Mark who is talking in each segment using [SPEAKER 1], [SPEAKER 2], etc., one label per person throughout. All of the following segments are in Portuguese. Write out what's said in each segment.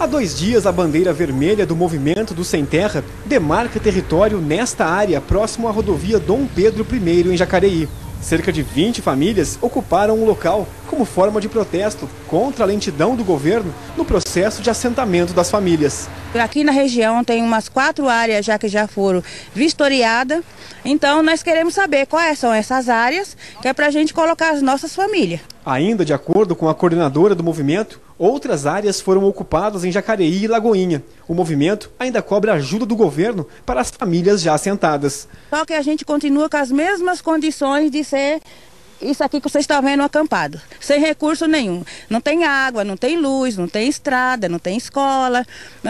[SPEAKER 1] Há 2 dias, a bandeira vermelha do Movimento do Sem Terra demarca território nesta área, próximo à rodovia Dom Pedro I, em Jacareí. Cerca de 20 famílias ocuparam o local como forma de protesto contra a lentidão do governo no processo de assentamento das famílias.
[SPEAKER 2] Aqui na região tem umas 4 áreas que já foram vistoriadas, então nós queremos saber quais são essas áreas, que é para a gente colocar as nossas famílias.
[SPEAKER 1] Ainda de acordo com a coordenadora do movimento, outras áreas foram ocupadas em Jacareí e Lagoinha. O movimento ainda cobra ajuda do governo para as famílias já assentadas.
[SPEAKER 2] Só que a gente continua com as mesmas condições de ser isso aqui que vocês estão vendo acampado, sem recurso nenhum. Não tem água, não tem luz, não tem estrada, não tem escola.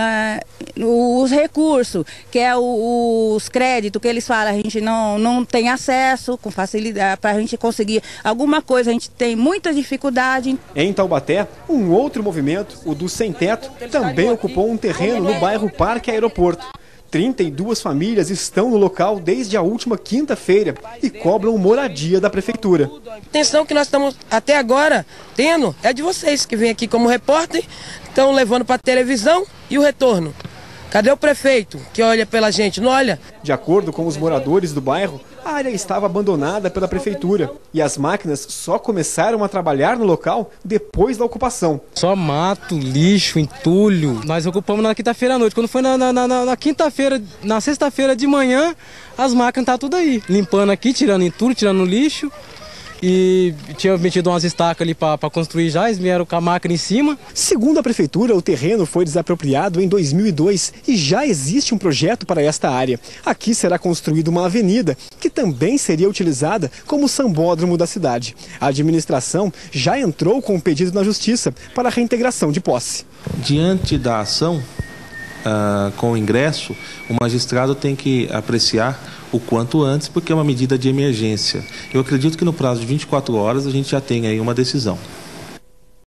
[SPEAKER 2] Os recursos, que é os créditos que eles falam, a gente não tem acesso com facilidade para a gente conseguir alguma coisa, a gente tem muita dificuldade.
[SPEAKER 1] Em Taubaté, um outro movimento, o do Sem Teto, também ocupou um terreno no bairro Parque Aeroporto. 32 famílias estão no local desde a última quinta-feira e cobram moradia da prefeitura.
[SPEAKER 3] A atenção que nós estamos até agora tendo é de vocês que vêm aqui como repórter, estão levando para a televisão e o retorno. Cadê o prefeito que olha pela gente? Não olha?
[SPEAKER 1] De acordo com os moradores do bairro, a área estava abandonada pela prefeitura e as máquinas só começaram a trabalhar no local depois da ocupação.
[SPEAKER 4] Só mato, lixo, entulho. Nós ocupamos na quinta-feira à noite. Quando foi na quinta-feira, na sexta-feira de manhã, as máquinas estavam tudo aí. Limpando aqui, tirando entulho, tirando lixo. E tinha metido umas estacas ali para construir já, eles vieram com a máquina em cima.
[SPEAKER 1] Segundo a prefeitura, o terreno foi desapropriado em 2002 e já existe um projeto para esta área. Aqui será construída uma avenida, que também seria utilizada como sambódromo da cidade. A administração já entrou com um pedido na justiça para a reintegração de posse.
[SPEAKER 5] Diante da ação, com o ingresso, o magistrado tem que apreciar o quanto antes, porque é uma medida de emergência. Eu acredito que no prazo de 24 horas a gente já tem aí uma decisão.